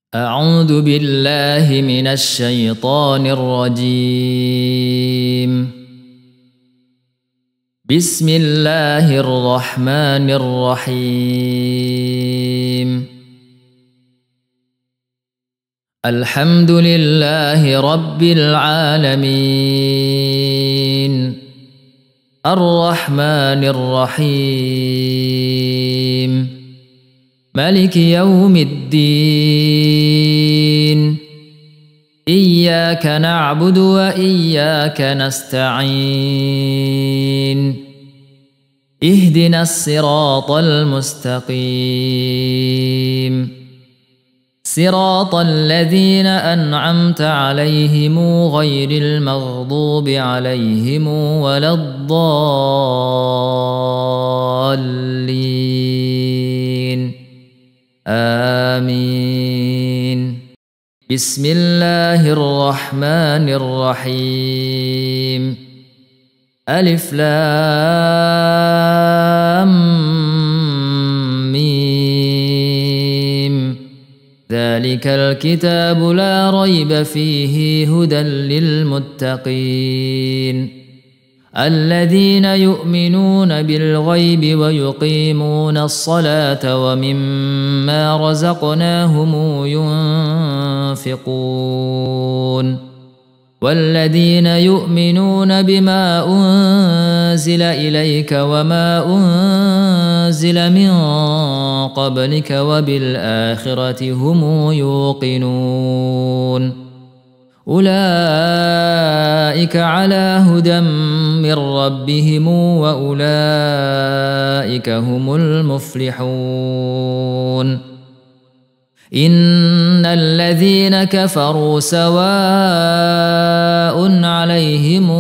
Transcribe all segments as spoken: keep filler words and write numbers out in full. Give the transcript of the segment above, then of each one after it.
أعوذ بالله من الشيطان الرجيم. بسم الله الرحمن الرحيم. الحمد لله رب العالمين الرحمن الرحيم مالك يوم الدين. إياك نعبد وإياك نستعين. اهدنا الصراط المستقيم صراط الذين أنعمت عليهم غير المغضوب عليهم ولا الضالين آمين. بسم الله الرحمن الرحيم. ألف لام ميم. ذلك الكتاب لا ريب فيه هدى للمتقين الذين يؤمنون بالغيب ويقيمون الصلاة ومما رزقناهم ينفقون والذين يؤمنون بما أنزل إليك وما أنزل من قبلك وبالآخرة هم يوقنون أولئك على هدى من ربهم وأولئك هم المفلحون. إن الذين كفروا سواء عليهم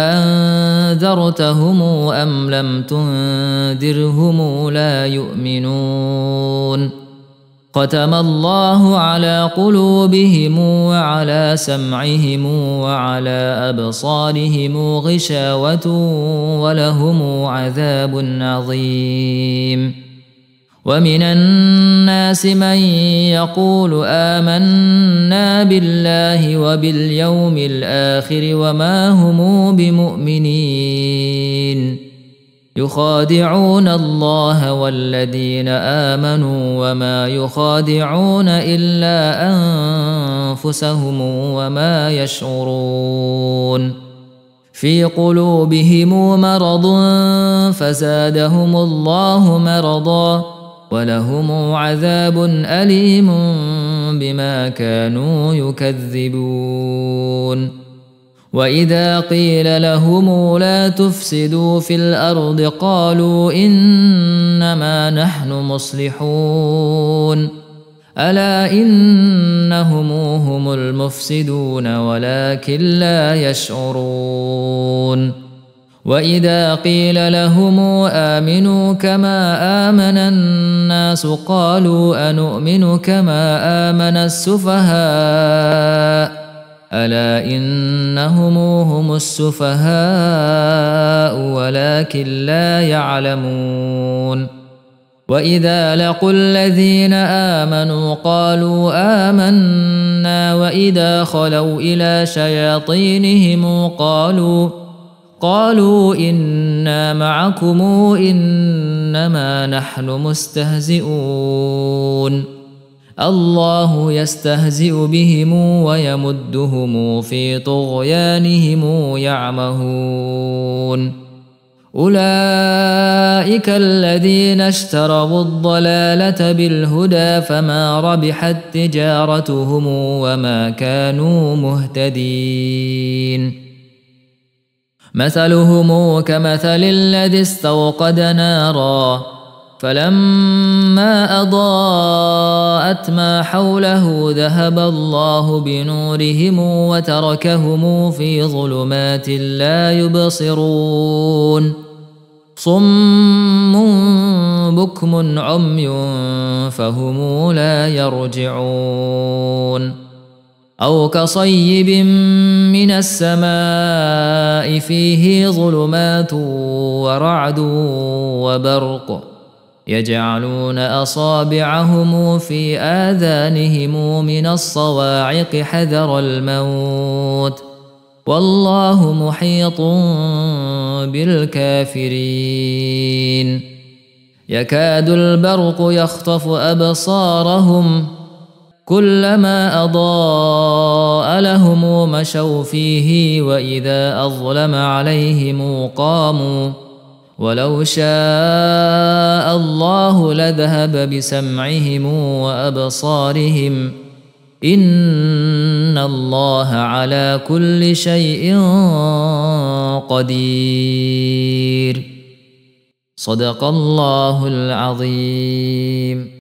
أنذرتهم أم لم تنذرهم لا يؤمنون. ختم الله على قلوبهم وعلى سمعهم وعلى أبصارهم غشاوة ولهم عذاب عظيم. ومن الناس من يقول آمنا بالله وباليوم الآخر وما هم بمؤمنين يخادعون الله والذين آمنوا وما يخادعون إلا أنفسهم وما يشعرون. في قلوبهم مرض فزادهم الله مرضا ولهم عذاب أليم بما كانوا يكذبون. وإذا قيل لهم لا تفسدوا في الأرض قالوا إنما نحن مصلحون ألا إنهم هم المفسدون ولكن لا يشعرون. وإذا قيل لهم آمنوا كما آمن الناس قالوا أنؤمن كما آمن السفهاء ألا إنهم هم السفهاء ولكن لا يعلمون. وإذا لقوا الذين آمنوا قالوا آمنا وإذا خلوا إلى شياطينهم قالوا قالوا إنا معكم إنما نحن مستهزئون الله يستهزئ بهم ويمدهم في طغيانهم يعمهون. أولئك الذين اشتروا الضلالة بالهدى فما ربحت تجارتهم وما كانوا مهتدين. مثلهم كمثل الذي استوقد نارا فلما أضاءت ما حوله ذهب الله بنورهم وتركهم في ظلمات لا يبصرون صم بكم عمي فهم لا يرجعون. أو كصيب من السماء فيه ظلمات ورعد وبرق يجعلون أصابعهم في آذانهم من الصواعق حذر الموت والله محيط بالكافرين يكاد البرق يخطف أبصارهم كلما أضاء لهم مشوا فيه وإذا أظلم عليهم قاموا ولو شاء الله لذهب بسمعهم وأبصارهم إن الله على كل شيء قدير صدق الله العظيم.